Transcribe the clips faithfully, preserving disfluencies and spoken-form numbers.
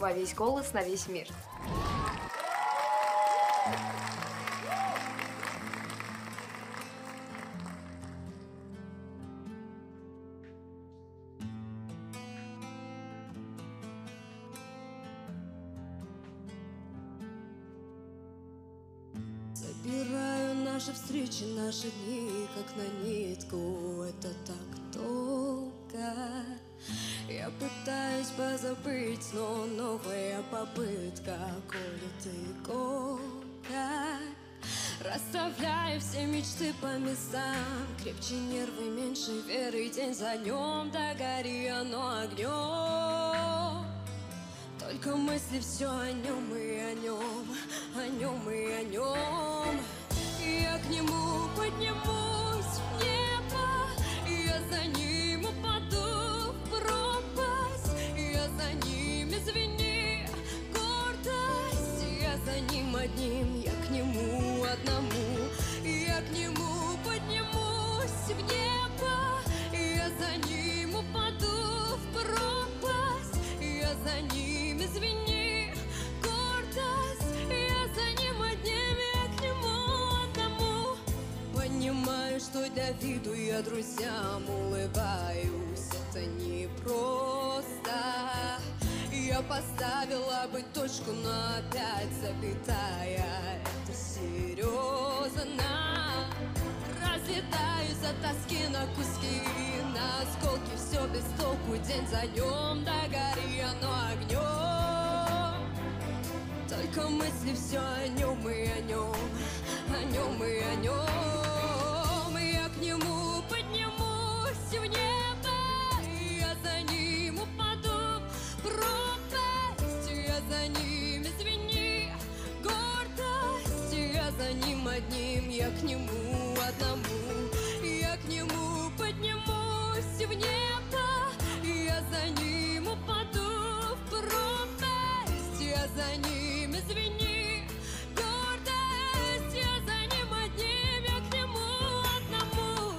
во весь голос на весь мир. Собираю наши встречи, наши дни, как на нитку. Это так долго. Я пытаюсь позабыть, но новая попытка колет иголка. Расставляю все мечты по местам. Крепче нервы, меньше веры, день за днем. Догори оно огнем. Только мысли все о нем и о нем, о нем и о нем. Я к нему поднимусь в небо, я за ним упаду в пропасть. Я за ним, извини, гордость. Я за ним одним, я к нему одному. Я к нему поднимусь в небо, я за ним упаду в пропасть. Я за ним, извини, гордость. Я за ним одним, я к нему одному. Понимаю, что для виду я друзьям улыбаюсь. Это не просто. Я поставила бы точку, но опять запятая. Это серьезно. Разлетаюсь от тоски на куски, на осколки, все без толку. День за днем, догори оно огнем. Только мысли все о нем и о нем, о нем и о нем. Я к нему поднимусь в небо, я за ним упаду в пропасть. Я за ним, извини, гордость. Я за ним одним, я к нему одному. Я к нему поднимусь в небо, я за ним упаду в пропасть. Я за ним, извини, гордость. Я за ним одним, я к нему одному.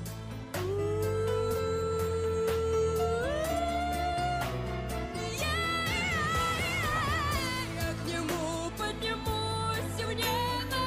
Я к нему поднимусь в небо.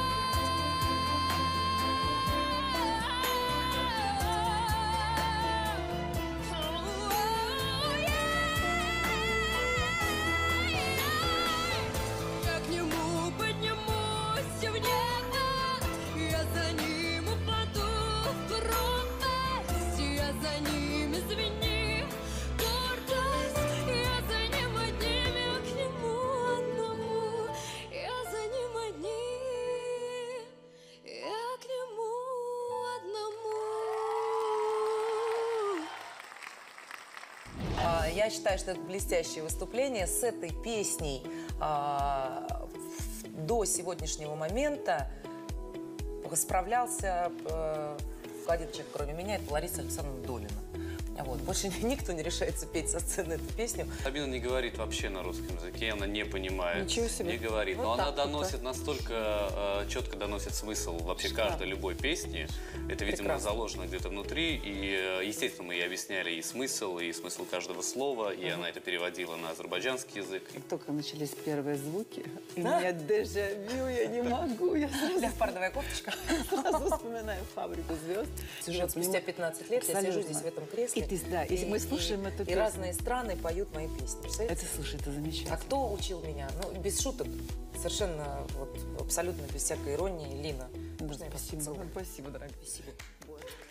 Я к нему поднимусь в небо, я за ним упаду в пропасть. Я за ним, извини, гордость. Я за ним одним, я к нему одному. Я за ним одним, я к нему одному. А, Я считаю, что это блестящее выступление. С этой песней а, в- до сегодняшнего момента справлялся э, один человек, кроме меня, это Лариса Александровна Долина. Вот. Больше никто не решается петь со сцены эту песню. Сабина не говорит вообще на русском языке, она не понимает. Ничего себе. Не говорит. Вот Но она так вот, доносит настолько э, четко доносит смысл вообще Шикарно. каждой любой песни. Это, видимо, Прекрасно. заложено где-то внутри. И, э, естественно, мы ей объясняли и смысл, и смысл каждого слова. И она это переводила на азербайджанский язык. Только начались первые звуки, и у меня дежавю, я не могу, я сразу, Леопардовая кофточка. сразу вспоминаю «Фабрику звезд». Вот спустя пятнадцать лет я сижу здесь в этом кресле. И ты, да, и мы слушаем и, эту и песню. разные страны поют мои песни. Представляете? Это, слушай, это А замечательно. кто учил меня? Ну, без шуток. Совершенно, вот, абсолютно без всякой иронии. Лина. Да, Можно я вас спасибо, поцелую? спасибо, дорогая. Спасибо.